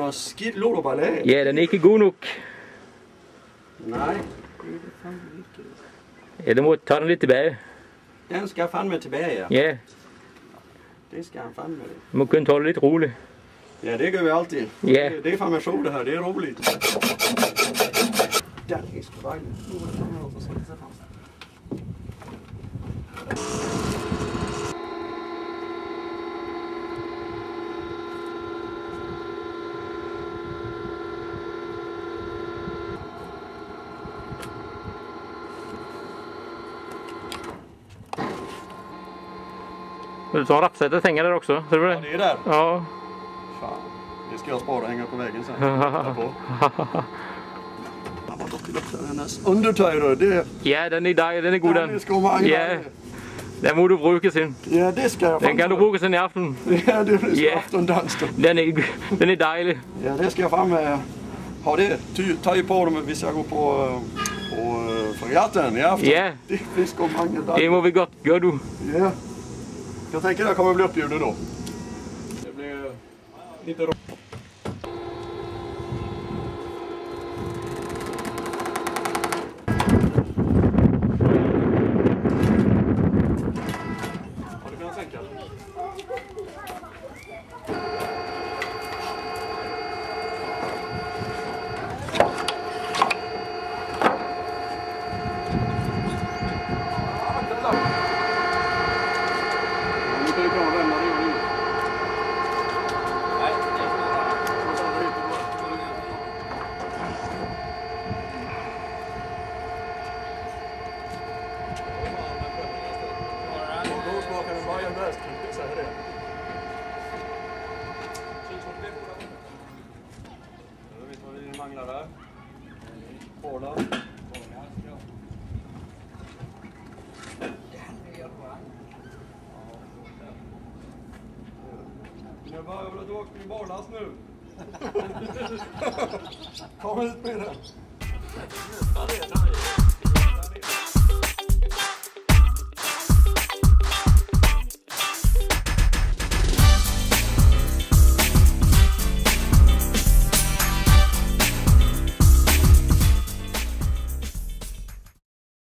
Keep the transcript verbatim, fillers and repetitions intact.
var skidt lort på laget. Ja, den er ikke god nok. Nej. Ja, du må tage den lidt tilbage. Den skal fandme tilbage, ja. Ja, Det skal han fandme. du må kun tåle lidt roligt. Ja, det gør vi altid. Ja. Det, det er fandme sjovt det her, det er roligt. Den er sgu dejligt. Nu er det sådan noget, så skal det sætte ham. Vill du ta rappsättet, hänga där också? Ser du det? Ja, det är där. Ja. Fan, det ska jag spara och hänga på väggen sen. Där på. Han var dock i luften hennes undertöjder, det... Ja, den är där, den är god den. Den ska man Ja, den må du bruge sen. Ja, det ska jag. Den kan du bruge sen i aften. Ja, det blir Ja. aftondans då. Den är, den är dejlig. Ja, det ska jag fram med. Ha det. Ta ju på dem om vi ska gå på, på fregatten i afton. Ja. Det blir ska många dagar. Det må vi godt gøre, du. Ja. Jag tänker att jag kommer bli uppbjuden då. Det blir lite roligt. Har du kunnat sänka? Jag bara, jag vill att du åker min barlast nu. Kom ut med den.